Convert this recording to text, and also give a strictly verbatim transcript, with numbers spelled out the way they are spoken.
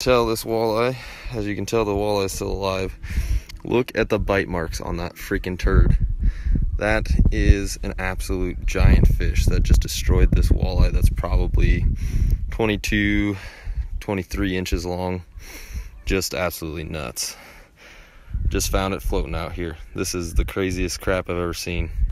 tell this walleye, as you can tell, the walleye is still alive. Look at the bite marks on that freaking turd. That is an absolute giant fish that just destroyed this walleye that's probably twenty-two, twenty-three inches long. Just absolutely nuts. Just found it floating out here. This is the craziest crap I've ever seen.